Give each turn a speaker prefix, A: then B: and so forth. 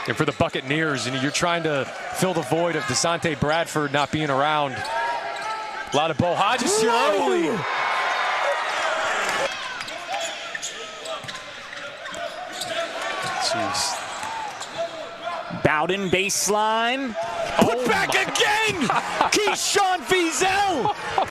A: And for the Buccaneers, you're trying to fill the void of Desante Bradford not being around. A lot of Bo Hodges here early. Jeez.
B: Bowden baseline. Put back again! Keyshawn Feazell!